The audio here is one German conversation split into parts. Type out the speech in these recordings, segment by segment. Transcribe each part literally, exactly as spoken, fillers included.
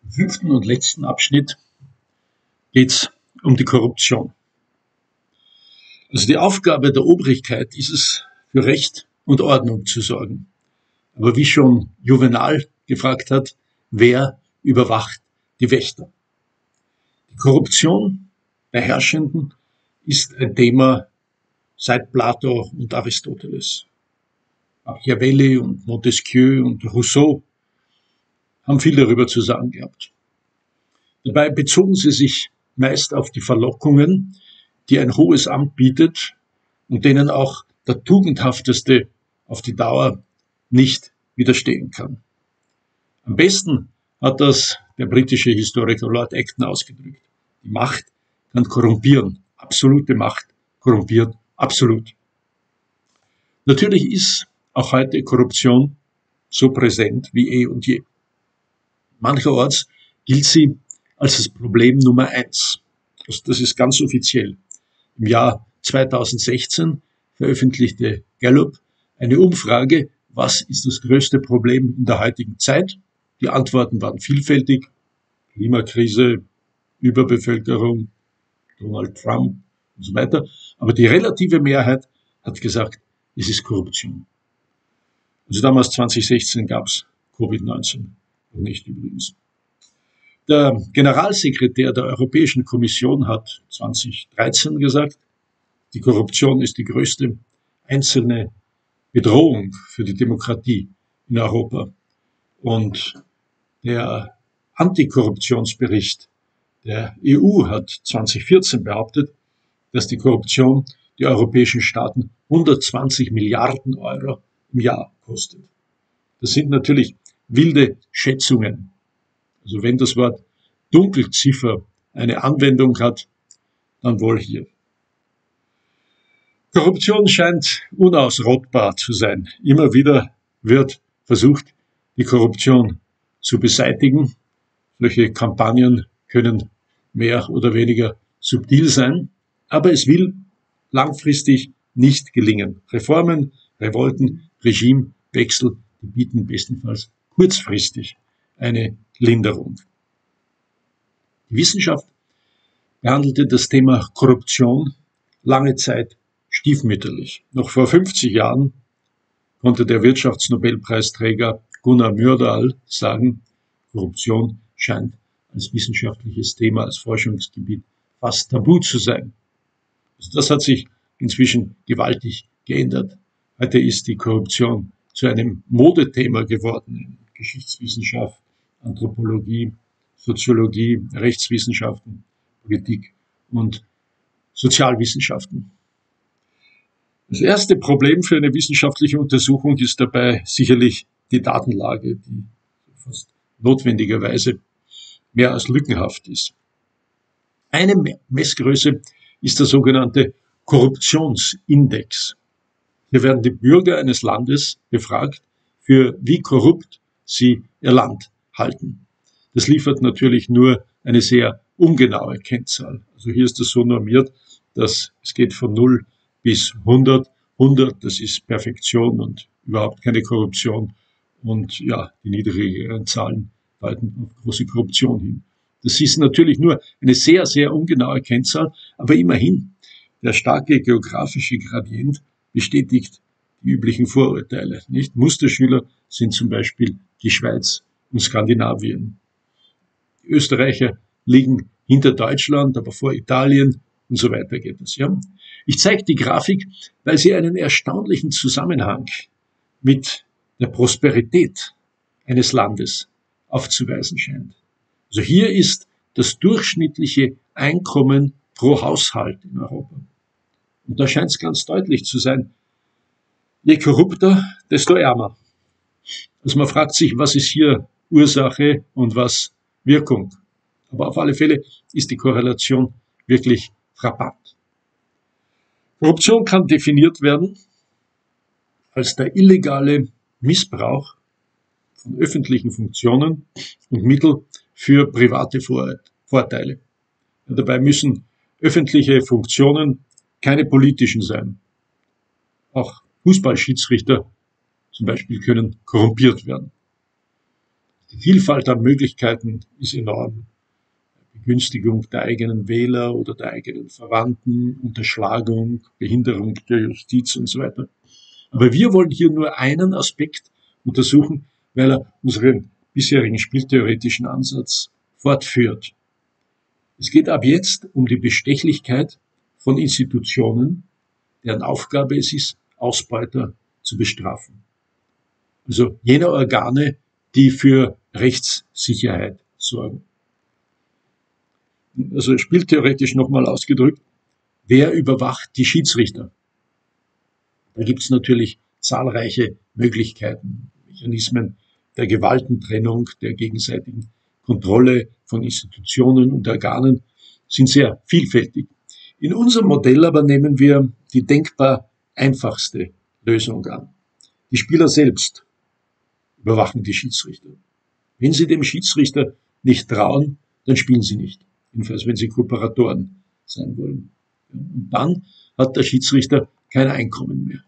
Im fünften und letzten Abschnitt geht es um die Korruption. Also die Aufgabe der Obrigkeit ist es, für Recht und Ordnung zu sorgen. Aber wie schon Juvenal gefragt hat, wer überwacht die Wächter? Die Korruption der Herrschenden ist ein Thema seit Plato und Aristoteles. Machiavelli und Montesquieu und Rousseau haben viel darüber zu sagen gehabt. Dabei bezogen sie sich meist auf die Verlockungen, die ein hohes Amt bietet und denen auch der Tugendhafteste auf die Dauer nicht widerstehen kann. Am besten hat das der britische Historiker Lord Acton ausgedrückt. Die Macht kann korrumpieren. Absolute Macht korrumpiert absolut. Natürlich ist auch heute Korruption so präsent wie eh und je. Mancherorts gilt sie als das Problem Nummer eins. Das ist ganz offiziell. Im Jahr zweitausendsechzehn veröffentlichte Gallup eine Umfrage, was ist das größte Problem in der heutigen Zeit? Die Antworten waren vielfältig. Klimakrise, Überbevölkerung, Donald Trump und so weiter. Aber die relative Mehrheit hat gesagt, es ist Korruption. Also damals zweitausendsechzehn gab es Covid neunzehn und nicht übrigens. Der Generalsekretär der Europäischen Kommission hat zweitausenddreizehn gesagt, die Korruption ist die größte einzelne Bedrohung für die Demokratie in Europa. Und der Antikorruptionsbericht der E U hat zweitausendvierzehn behauptet, dass die Korruption die europäischen Staaten hundertzwanzig Milliarden Euro im Jahr kostet. Das sind natürlich wilde Schätzungen. Also wenn das Wort Dunkelziffer eine Anwendung hat, dann wohl hier. Korruption scheint unausrottbar zu sein. Immer wieder wird versucht, die Korruption zu beseitigen. Solche Kampagnen können mehr oder weniger subtil sein, aber es will langfristig nicht gelingen. Reformen, Revolten, Regimewechsel, die bieten bestenfalls kurzfristig eine Linderung. Die Wissenschaft behandelte das Thema Korruption lange Zeit stiefmütterlich. Noch vor fünfzig Jahren konnte der Wirtschaftsnobelpreisträger Gunnar Myrdal sagen, Korruption scheint als wissenschaftliches Thema, als Forschungsgebiet fast tabu zu sein. Also das hat sich inzwischen gewaltig geändert. Heute ist die Korruption zu einem Modethema geworden in Geschichtswissenschaft, Anthropologie, Soziologie, Rechtswissenschaften, Politik und Sozialwissenschaften. Das erste Problem für eine wissenschaftliche Untersuchung ist dabei sicherlich die Datenlage, die fast notwendigerweise mehr als lückenhaft ist. Eine Messgröße ist der sogenannte Korruptionsindex. Hier werden die Bürger eines Landes befragt, für wie korrupt sie ihr Land halten. Das liefert natürlich nur eine sehr ungenaue Kennzahl. Also hier ist das so normiert, dass es geht von null bis hundert. hundert, das ist Perfektion und überhaupt keine Korruption. Und ja, die niedrigeren Zahlen deuten auf große Korruption hin. Das ist natürlich nur eine sehr, sehr ungenaue Kennzahl, aber immerhin, der starke geografische Gradient bestätigt die üblichen Vorurteile. Nicht? Musterschüler sind zum Beispiel die Schweiz und Skandinavien. Die Österreicher liegen hinter Deutschland, aber vor Italien und so weiter geht es. Ja? Ich zeige die Grafik, weil sie einen erstaunlichen Zusammenhang mit der Prosperität eines Landes aufzuweisen scheint. Also hier ist das durchschnittliche Einkommen pro Haushalt in Europa. Und da scheint es ganz deutlich zu sein, je korrupter, desto ärmer. Also man fragt sich, was ist hier Ursache und was Wirkung. Aber auf alle Fälle ist die Korrelation wirklich frappant. Korruption kann definiert werden als der illegale Missbrauch von öffentlichen Funktionen und Mitteln für private Vorteile. Ja, dabei müssen öffentliche Funktionen keine politischen sein. Auch Fußballschiedsrichter zum Beispiel können korrumpiert werden. Die Vielfalt an Möglichkeiten ist enorm. Begünstigung der eigenen Wähler oder der eigenen Verwandten, Unterschlagung, Behinderung der Justiz und so weiter. Aber wir wollen hier nur einen Aspekt untersuchen, weil er unseren bisherigen spieltheoretischen Ansatz fortführt. Es geht ab jetzt um die Bestechlichkeit von Institutionen, deren Aufgabe es ist, Ausbeuter zu bestrafen. Also jener Organe, die für Rechtssicherheit sorgen. Also spieltheoretisch nochmal ausgedrückt, wer überwacht die Schiedsrichter? Da gibt es natürlich zahlreiche Möglichkeiten, Mechanismen der Gewaltentrennung, der gegenseitigen Kontrolle von Institutionen und Organen sind sehr vielfältig. In unserem Modell aber nehmen wir die denkbar einfachste Lösung an. Die Spieler selbst überwachen die Schiedsrichter. Wenn sie dem Schiedsrichter nicht trauen, dann spielen sie nicht. Jedenfalls, wenn sie Kooperatoren sein wollen. Und dann hat der Schiedsrichter kein Einkommen mehr.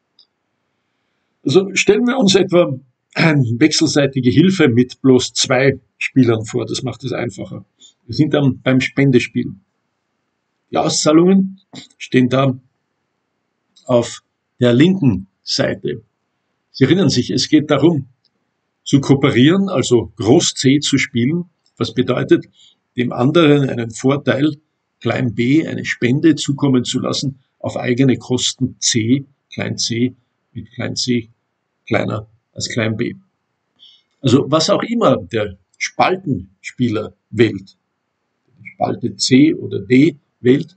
Also stellen wir uns etwa eine wechselseitige Hilfe mit bloß zwei Spielern vor. Das macht es einfacher. Wir sind dann beim Spendespiel. Die Auszahlungen stehen da auf der linken Seite. Sie erinnern sich, es geht darum, zu kooperieren, also Groß C zu spielen, was bedeutet, dem anderen einen Vorteil, klein b, eine Spende zukommen zu lassen, auf eigene Kosten c, klein c, mit klein c kleiner als klein b. Also was auch immer der Spaltenspieler wählt, die Spalte C oder D wählt,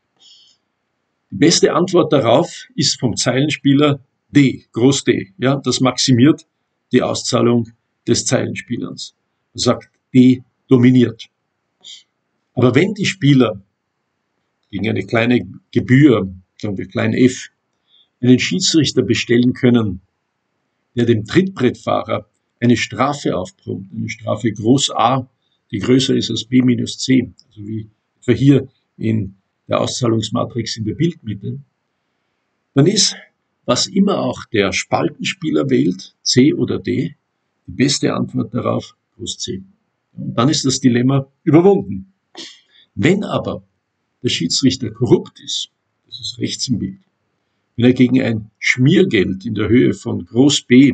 die beste Antwort darauf ist vom Zeilenspieler D, Groß D. Ja, das maximiert die Auszahlung des Zeilenspielers. Er sagt, D dominiert. Aber wenn die Spieler gegen eine kleine Gebühr, sagen wir klein f, einen Schiedsrichter bestellen können, der dem Trittbrettfahrer eine Strafe aufbrummt, eine Strafe Groß A, die größer ist als B minus C, also wie etwa hier in der Auszahlungsmatrix in der Bildmitte, dann ist, was immer auch der Spaltenspieler wählt, C oder D, die beste Antwort darauf, Groß C. Und dann ist das Dilemma überwunden. Wenn aber der Schiedsrichter korrupt ist, das ist rechts im Bild, wenn er gegen ein Schmiergeld in der Höhe von Groß B,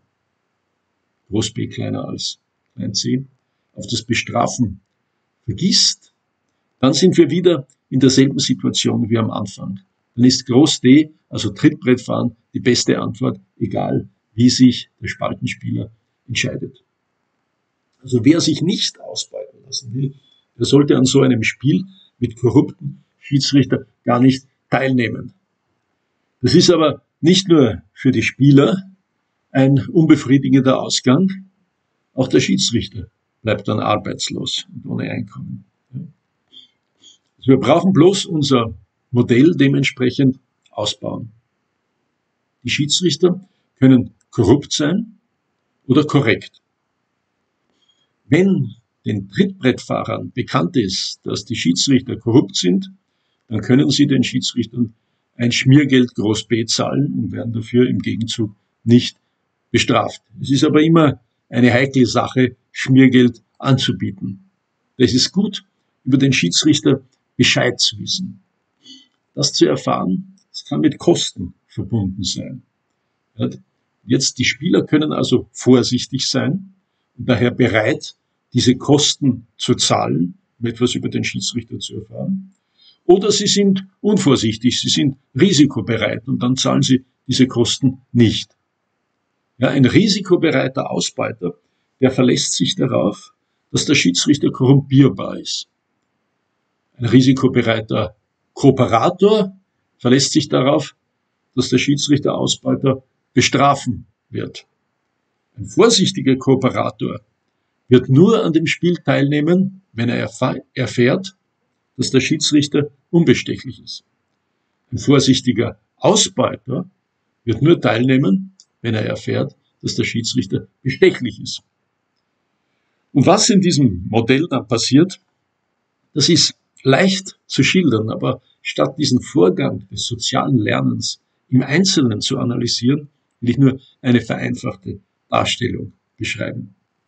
Groß B kleiner als klein c, auf das Bestrafen vergisst, dann sind wir wieder in derselben Situation wie am Anfang. Dann ist Groß D, also Trittbrettfahren, die beste Antwort, egal wie sich der Spaltenspieler entscheidet. Also wer sich nicht ausbeuten lassen will, der sollte an so einem Spiel mit korrupten Schiedsrichter gar nicht teilnehmen. Das ist aber nicht nur für die Spieler ein unbefriedigender Ausgang, auch der Schiedsrichter bleibt dann arbeitslos und ohne Einkommen. Also wir brauchen bloß unser Modell dementsprechend ausbauen. Die Schiedsrichter können korrupt sein oder korrekt. Wenn den Trittbrettfahrern bekannt ist, dass die Schiedsrichter korrupt sind, dann können sie den Schiedsrichtern ein Schmiergeld Groß B zahlen und werden dafür im Gegenzug nicht bestraft. Es ist aber immer eine heikle Sache, Schmiergeld anzubieten. Es ist gut, über den Schiedsrichter Bescheid zu wissen. Das zu erfahren, das kann mit Kosten verbunden sein. Jetzt, die Spieler können also vorsichtig sein und daher bereit, diese Kosten zu zahlen, um etwas über den Schiedsrichter zu erfahren. Oder sie sind unvorsichtig, sie sind risikobereit und dann zahlen sie diese Kosten nicht. Ja, ein risikobereiter Ausbeuter, der verlässt sich darauf, dass der Schiedsrichter korrumpierbar ist. Ein risikobereiter Kooperator verlässt sich darauf, dass der Schiedsrichter Ausbeuter bestrafen wird. Ein vorsichtiger Kooperator wird nur an dem Spiel teilnehmen, wenn er erfährt, dass der Schiedsrichter unbestechlich ist. Ein vorsichtiger Ausbeuter wird nur teilnehmen, wenn er erfährt, dass der Schiedsrichter bestechlich ist. Und was in diesem Modell dann passiert, das ist leicht zu schildern, aber statt diesen Vorgang des sozialen Lernens im Einzelnen zu analysieren, will ich nur eine vereinfachte Darstellung beschreiben.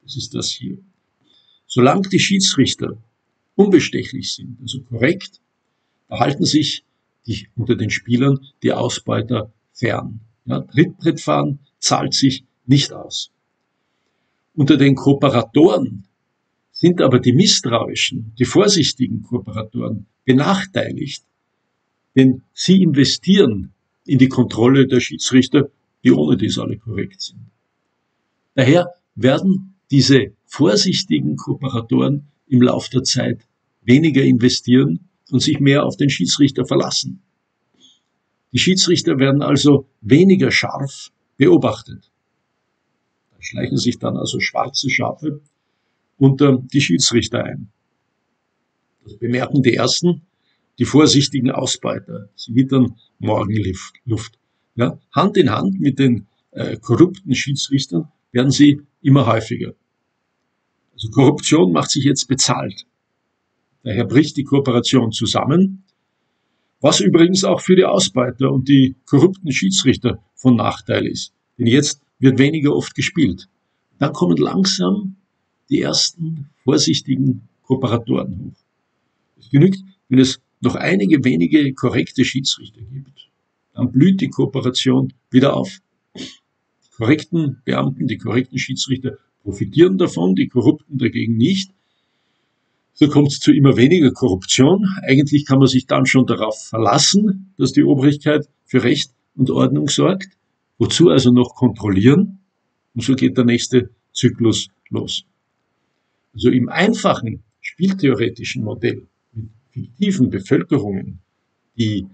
Das ist das hier. Solange die Schiedsrichter unbestechlich sind, also korrekt, halten sich die, unter den Spielern die Ausbeuter fern. Ja, Trittbrettfahren zahlt sich nicht aus. Unter den Kooperatoren sind aber die misstrauischen, die vorsichtigen Kooperatoren benachteiligt, denn sie investieren in die Kontrolle der Schiedsrichter, die ohne dies alle korrekt sind. Daher werden diese vorsichtigen Kooperatoren im Laufe der Zeit weniger investieren und sich mehr auf den Schiedsrichter verlassen. Die Schiedsrichter werden also weniger scharf beobachtet. Da schleichen sich dann also schwarze Schafe unter die Schiedsrichter ein. Das bemerken die Ersten, die vorsichtigen Ausbeuter. Sie wittern Morgenluft. Ja, Hand in Hand mit den äh, korrupten Schiedsrichtern werden sie immer häufiger. Also Korruption macht sich jetzt bezahlt. Daher bricht die Kooperation zusammen, was übrigens auch für die Ausbeuter und die korrupten Schiedsrichter von Nachteil ist. Denn jetzt wird weniger oft gespielt. Dann kommen langsam die ersten vorsichtigen Kooperatoren hoch. Es genügt, wenn es noch einige wenige korrekte Schiedsrichter gibt. Dann blüht die Kooperation wieder auf. Die korrekten Beamten, die korrekten Schiedsrichter profitieren davon, die Korrupten dagegen nicht. So kommt es zu immer weniger Korruption. Eigentlich kann man sich dann schon darauf verlassen, dass die Obrigkeit für Recht und Ordnung sorgt. Wozu also noch kontrollieren? Und so geht der nächste Zyklus los. Also im einfachen spieltheoretischen Modell mit fiktiven Bevölkerungen, die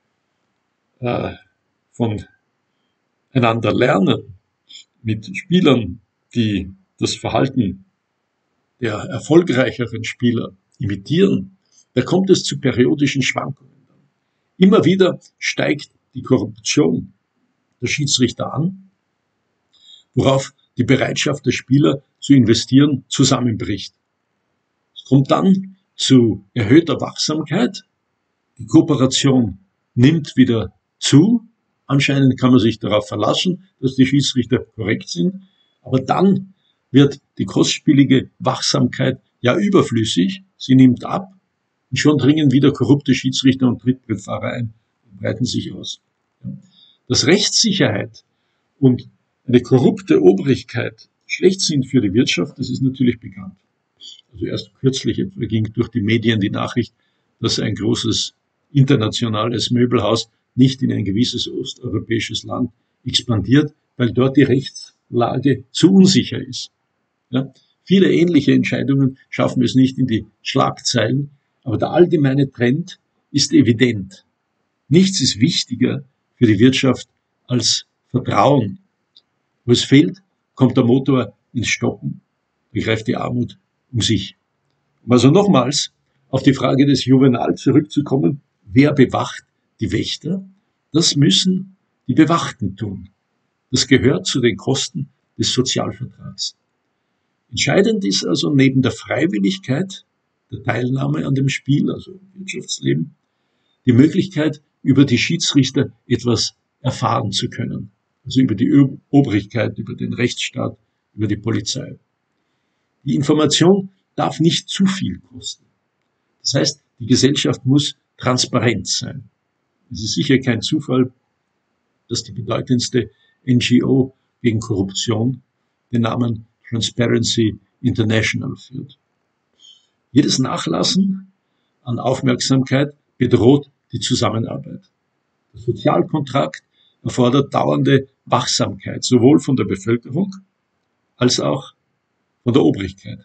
äh, voneinander lernen, mit Spielern, die das Verhalten der erfolgreicheren Spieler imitieren, da kommt es zu periodischen Schwankungen. Immer wieder steigt die Korruption der Schiedsrichter an, worauf die Bereitschaft der Spieler zu investieren zusammenbricht. Es kommt dann zu erhöhter Wachsamkeit, die Kooperation nimmt wieder zu, anscheinend kann man sich darauf verlassen, dass die Schiedsrichter korrekt sind, aber dann wird die kostspielige Wachsamkeit ja überflüssig, sie nimmt ab und schon dringen wieder korrupte Schiedsrichter und Trittbrettfahrer ein und breiten sich aus. Dass Rechtssicherheit und eine korrupte Obrigkeit schlecht sind für die Wirtschaft, das ist natürlich bekannt. Also erst kürzlich ging durch die Medien die Nachricht, dass ein großes internationales Möbelhaus nicht in ein gewisses osteuropäisches Land expandiert, weil dort die Rechtslage zu unsicher ist. Ja, viele ähnliche Entscheidungen schaffen es nicht in die Schlagzeilen, aber der allgemeine Trend ist evident. Nichts ist wichtiger für die Wirtschaft als Vertrauen. Wo es fehlt, kommt der Motor ins Stocken, begreift die Armut um sich. Um also nochmals auf die Frage des Juvenal zurückzukommen, wer bewacht die Wächter? Das müssen die Bewachten tun. Das gehört zu den Kosten des Sozialvertrags. Entscheidend ist also neben der Freiwilligkeit der Teilnahme an dem Spiel, also Wirtschaftsleben, die Möglichkeit, über die Schiedsrichter etwas erfahren zu können. Also über die Obrigkeit, über den Rechtsstaat, über die Polizei. Die Information darf nicht zu viel kosten. Das heißt, die Gesellschaft muss transparent sein. Es ist sicher kein Zufall, dass die bedeutendste N G O gegen Korruption den Namen Transparency International führt. Jedes Nachlassen an Aufmerksamkeit bedroht die Zusammenarbeit. Der Sozialkontrakt erfordert dauernde Wachsamkeit, sowohl von der Bevölkerung als auch von der Obrigkeit.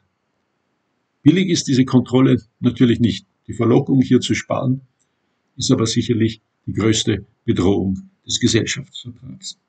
Billig ist diese Kontrolle natürlich nicht. Die Verlockung, hier zu sparen, ist aber sicherlich die größte Bedrohung des Gesellschaftsvertrags.